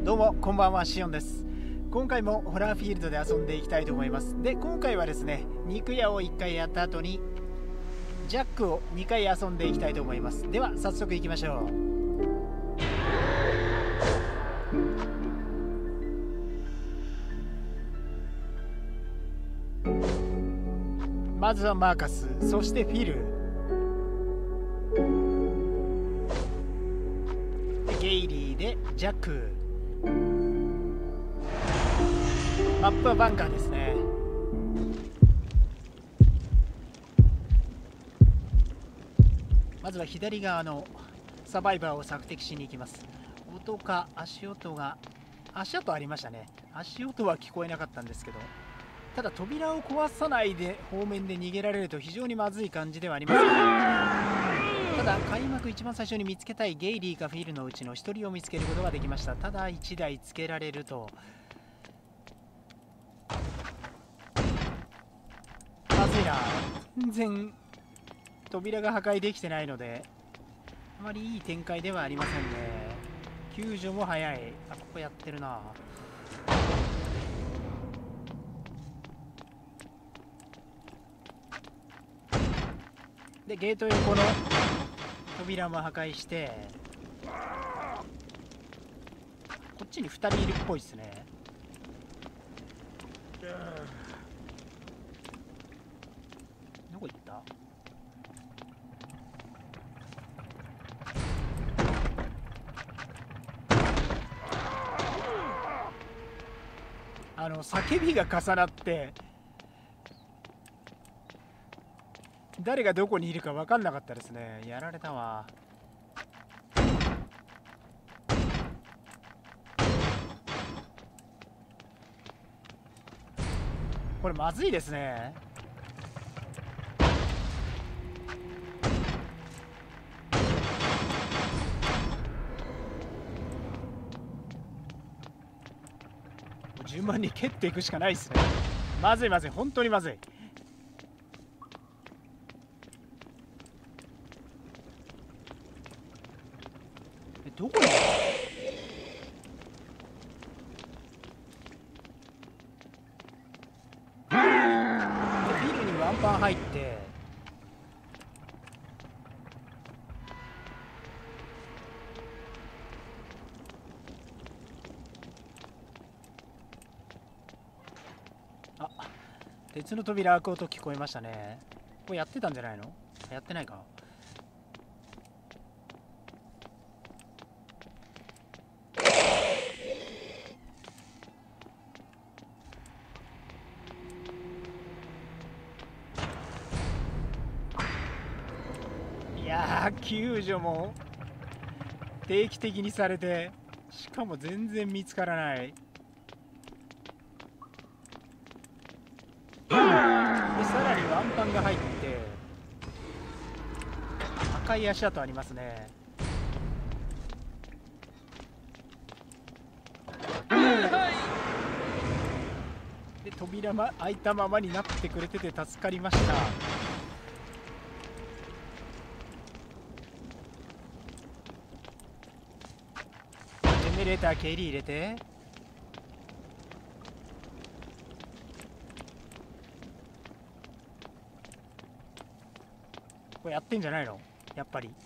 どうもこんばんは、シオンです。今回もホラーフィールドで遊んでいきたいと思います。で、今回はですね、肉屋を1回やった後にジャックを2回遊んでいきたいと思います。では早速行きましょう。まずはマーカス、そしてフィルで、ゲイリーでジャック。マップはバンカーですね。まずは左側のサバイバーを索敵しに行きます。音か足音ありましたね。足音は聞こえなかったんですけど、ただ扉を壊さないで方面で逃げられると非常にまずい感じではありますが、ただ開幕一番最初に見つけたいゲイリーかフィルのうちの1人を見つけることができました。ただ1台つけられるとまずいな。全然扉が破壊できてないのであまりいい展開ではありませんね。救助も早い。ここやってるな。で、ゲート横の扉も破壊して、こっちに2人いるっぽいですね。どこ行った？叫びが重なって誰がどこにいるか分かんなかったですね。やられたわ。これまずいですね。順番に蹴っていくしかないですね。まずいまずい、本当にまずい。どこに？フィルにワンパン入って、鉄の扉開く音聞こえましたね。これやってたんじゃないの？やってないか。いやー、救助も定期的にされて、しかも全然見つからない。で、さらにワンパンが入って赤い足跡ありますね。で、扉開いたままになってくれてて助かりました。ジェネレーター蹴り入れて、これやってんじゃないの？やっぱり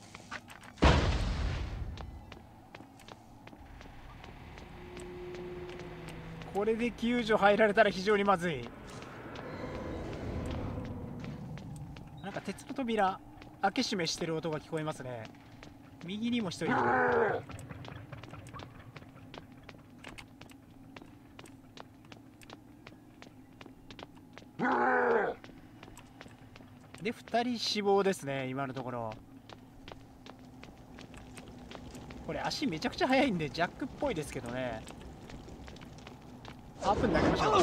これで救助入られたら非常にまずい。なんか鉄の扉開け閉めしてる音が聞こえますね。右にも一人いる。で、2人死亡ですね、今のところ。これ足めちゃくちゃ速いんでジャックっぽいですけどね。ハープン投げましょう。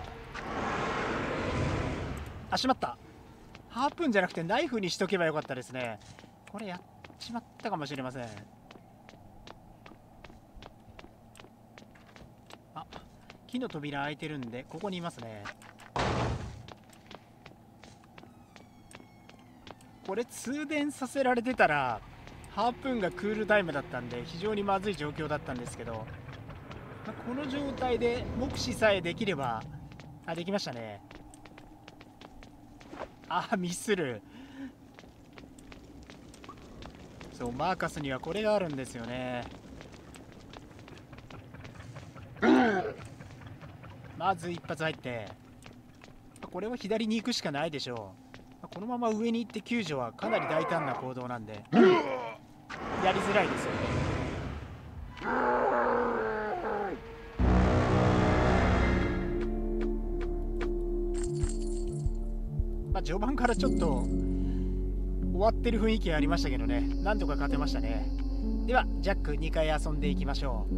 しまった。ハープンじゃなくてナイフにしとけばよかったですね。これやっちまったかもしれません。木の扉開いてるんでここにいますね。これ通電させられてたらハープーンがクールタイムだったんで非常にまずい状況だったんですけど、 この状態で目視さえできれば、できましたね。ミスる。そう、マーカスにはこれがあるんですよね。まず一発入って、これは左に行くしかないでしょう。このまま上に行って救助はかなり大胆な行動なんで、やりづらいですよね。序盤からちょっと終わってる雰囲気がありましたけどね、なんとか勝てましたね。ではジャック2回遊んでいきましょ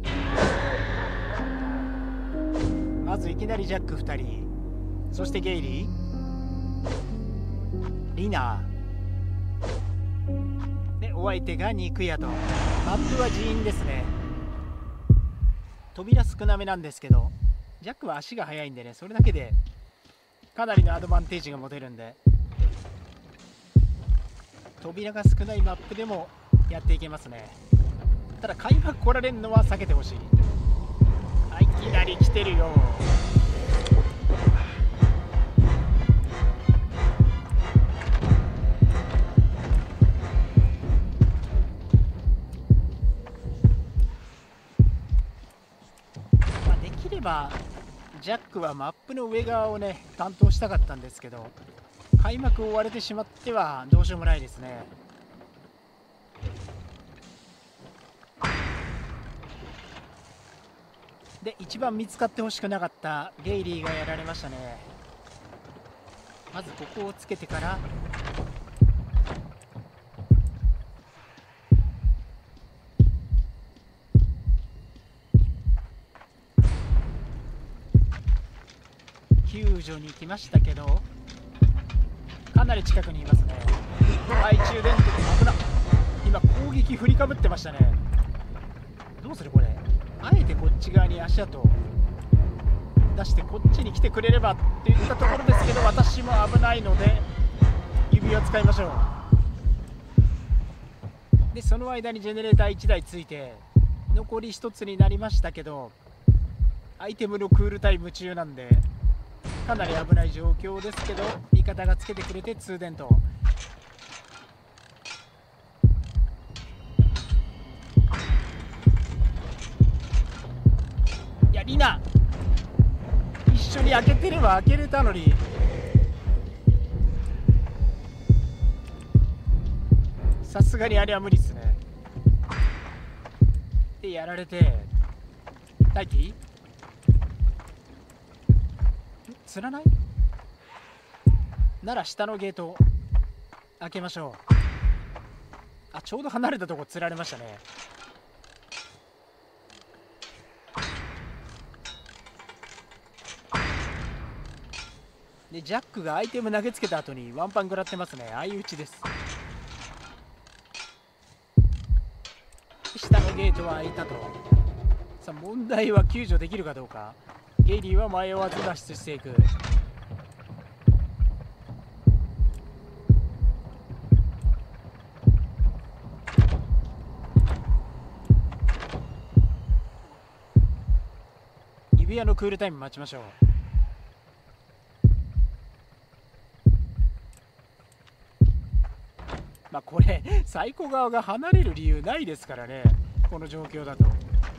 う。まずいきなりジャック2人、そしてゲイリー、リナで、お相手が肉屋と。マップは人員ですね。扉少なめなんですけど、ジャックは足が速いんでね、それだけでかなりのアドバンテージが持てるんで、扉が少ないマップでもやっていけますね。ただ開幕来られるのは避けてほしい。いきなり来てるよ。できればジャックはマップの上側をね担当したかったんですけど、開幕を追われてしまってはどうしようもないですね。で、一番見つかってほしくなかったゲイリーがやられましたね。まずここをつけてから救助に来ましたけど、かなり近くにいますね。懐中電灯、危なっ。今攻撃振りかぶってましたね。どうするこれ。あえてこっち側に足跡を出してこっちに来てくれればっていったところですけど、私も危ないので指輪使いましょう。でその間にジェネレーター1台ついて残り1つになりましたけど、アイテムのクールタイム中なんでかなり危ない状況ですけど、味方がつけてくれて通電と。いやリナ、一緒に開けてれば開けれたのに。さすがにあれは無理っすね。でやられて、大輝釣らないなら下のゲート開けましょう。ちょうど離れたとこ釣られましたね。でジャックがアイテム投げつけた後にワンパン食らってますね。相打ちです。下のゲートは開いたと。さあ問題は救助できるかどうか。ゲイリーは迷わず脱出していく。指輪のクールタイム待ちましょう。これ最高側が離れる理由ないですからね、この状況だと。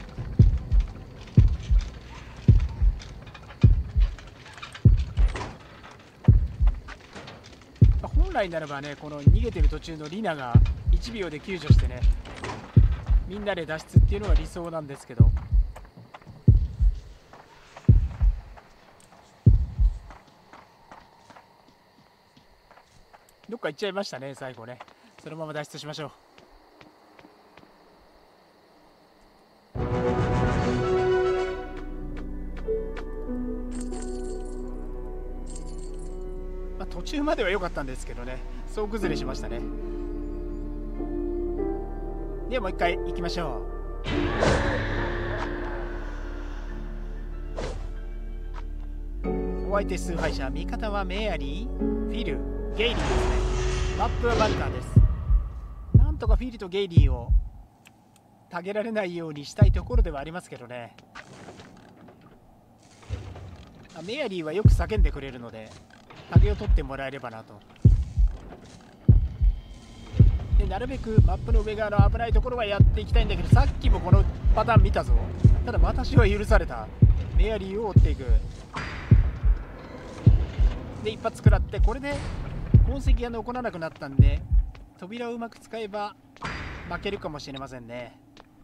本来ならばね、この逃げてる途中のリナが1秒で救助してね、みんなで脱出っていうのが理想なんですけど、どっか行っちゃいましたね最後ね。そのまま脱出しましょう。途中までは良かったんですけどね、総崩れしましたね。ではもう一回行きましょう。お相手崇拝者、味方はメアリー、フィル、ゲイリーですね。マップはバンカーです。なんとかフィルとゲイリーをたげられないようにしたいところではありますけどね。 メアリーはよく叫んでくれるのでタゲを取ってもらえればなと。でなるべくマップの上側の危ないところはやっていきたいんだけど、さっきもこのパターン見たぞ。ただ私は許された。メアリーを追っていく。で一発食らって、これで痕跡が残らなくなったんで扉をうまく使えば負けるかもしれませんね。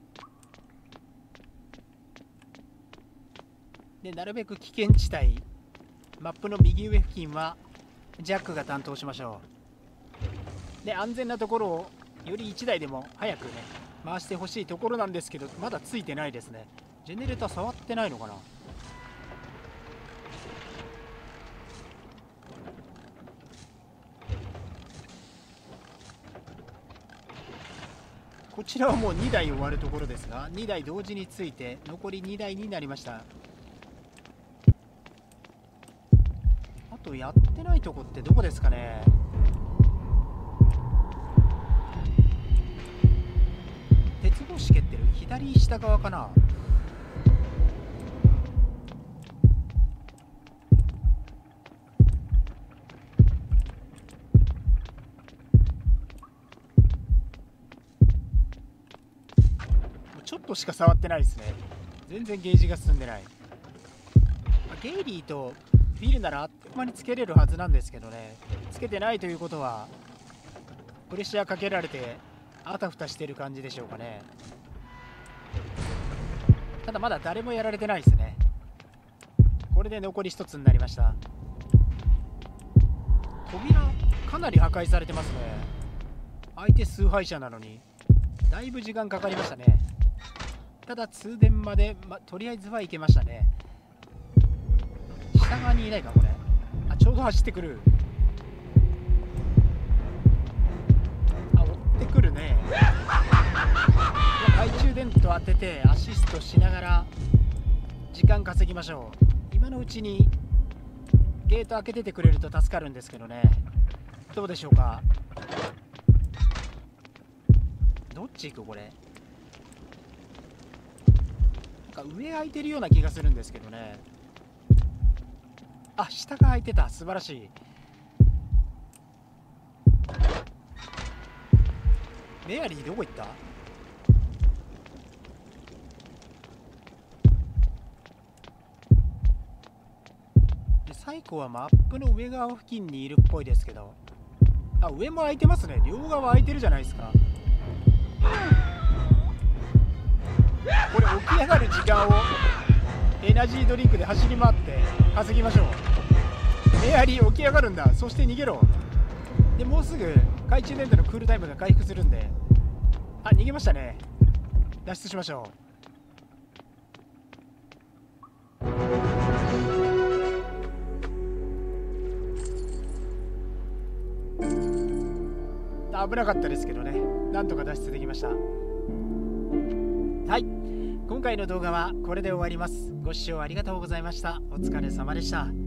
でなるべく危険地帯、マップの右上付近はジャックが担当しましょう。で安全なところをより1台でも早くね回してほしいところなんですけど、まだついてないですね。ジェネレーター触ってないのかな。こちらはもう2台終わるところですが、2台同時について残り2台になりました。あとやってないとこってどこですかね。鉄格子蹴ってる左下側かな。ちょっとしか触ってないですね。全然ゲージが進んでない。ゲイリーとビルならあっという間につけれるはずなんですけどね、つけてないということはプレッシャーかけられてあたふたしてる感じでしょうかね。ただまだ誰もやられてないですね。これで残り1つになりました。扉かなり破壊されてますね。相手崇拝者なのにだいぶ時間かかりましたね。ただ通電まで、とりあえずは行けましたね。下側にいないかこれ。ちょうど走ってくる。追ってくるね。懐中電灯当ててアシストしながら時間稼ぎましょう。今のうちにゲート開けててくれると助かるんですけどね。どうでしょうか。どっち行くこれ。なんか上空いてるような気がするんですけどね。下が空いてた。素晴らしい。メアリーどこ行った。でサイコはマップの上側付近にいるっぽいですけど、上も空いてますね。両側空いてるじゃないですか。これ起き上がる時間をエナジードリンクで走り回って稼ぎましょう。メアリー起き上がるんだ。そして逃げろ。でもうすぐ懐中電灯のクールタイムが回復するんで、逃げましたね。脱出しましょう。危なかったですけどね、なんとか脱出できました。はい、今回の動画はこれで終わります。ご視聴ありがとうございました。お疲れ様でした。